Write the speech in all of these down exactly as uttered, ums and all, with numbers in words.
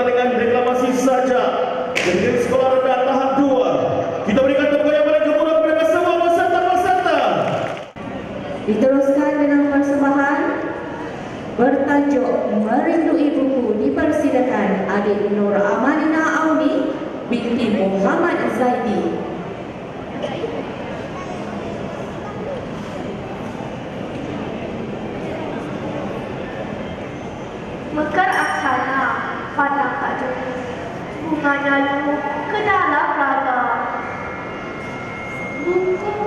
pertandingan reklamasi saja negeri sekolah rendah tahap dua. Kita berikan tepuk yang paling gemuruh kepada semua peserta-peserta. Diteruskan dengan persembahan bertajuk Merindui Buku. Dipersilakan adik Nur Amalina Auni binti Muhammad Zaidi. Mekar aksana pada tajuk bunga nyalu ke dalam raga. Buku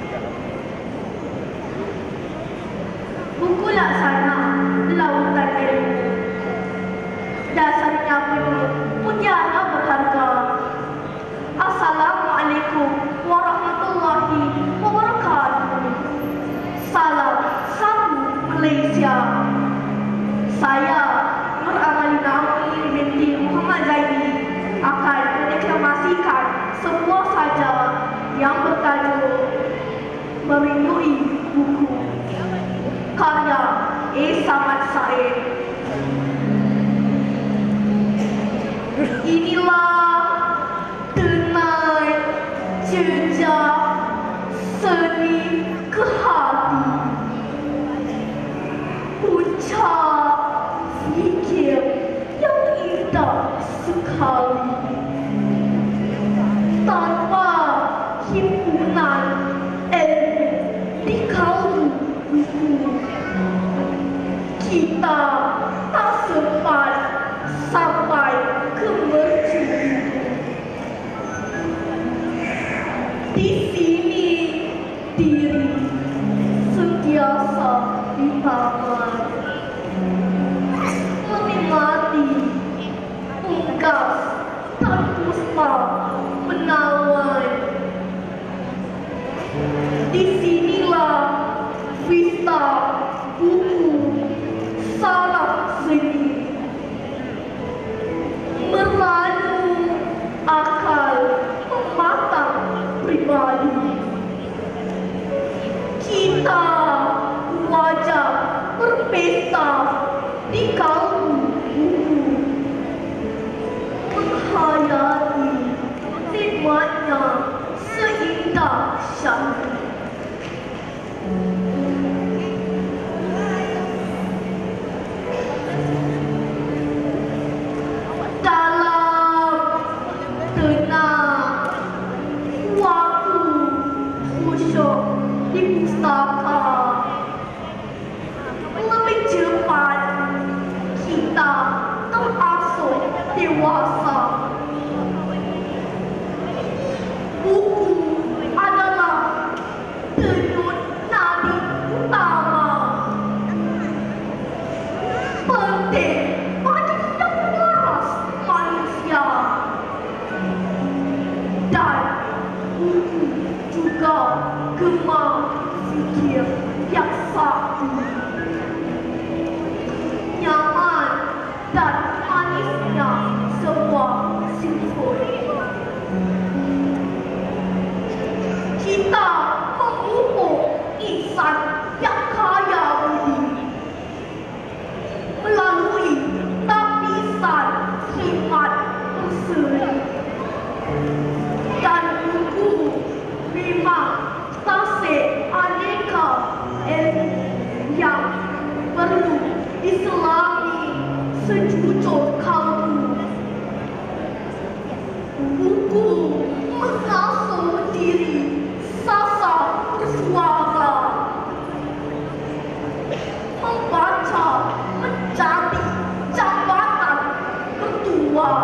Buku laksana lautan ilmu. Dasarnya penuh mutiara berharga. Assalamualaikum warahmatullahi wabarakatuh. Salam sambut Malaysia. Saya Nur Amalina Auni binti Muhammad Zaidi akan mendeklamasikan sebuah saja yang bertajuk Merindui Buku karya A. Samad Said. Inilah tenai jejak seni ke hati, ucap fikir yang indah sekali, tanpa himpunan ilmu di kalbu buku. Kita tak sempat sampai ke mercu. Di sini diri sentiasa di taman, menikmati unggas dan puspa menawan. Disinilah vista buku salah seni merayu akal pematang pribadi. Kita wajah berpesta di kalbu buku, menghayati nikmatnya seindah syahdu. Dalam tenang waktu khusyuk di pustaka, lebih cepat kita terasuh dewasa. Buku adalah denyut nadi utama, penting bagi hidup waras manusia. Dan buku juga gema fikir yang satu, nyaman dan manisnya sebuah simfoni. Kita memupuk insan yang kaya budi melalui tapisan khidmat berseri. Dan buku memang tasik aneka ilmu yang perlu diselami sejujur kalbu. Buku mengasuh diri sasa bersuara, membaca menjadi jabatan ketua.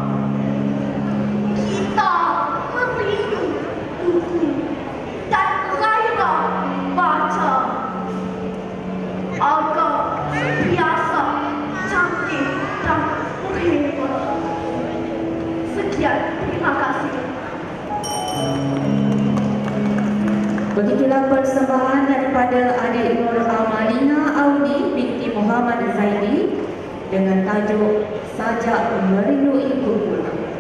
Kita merindu buku dan gairah baca agar biasa cantik dan berhebat. Sekian, terima kasih. Begitulah persembahan daripada adik Nur Amalina Auni binti Muhammad Zaidi dengan tajuk Sajak Merindui Buku.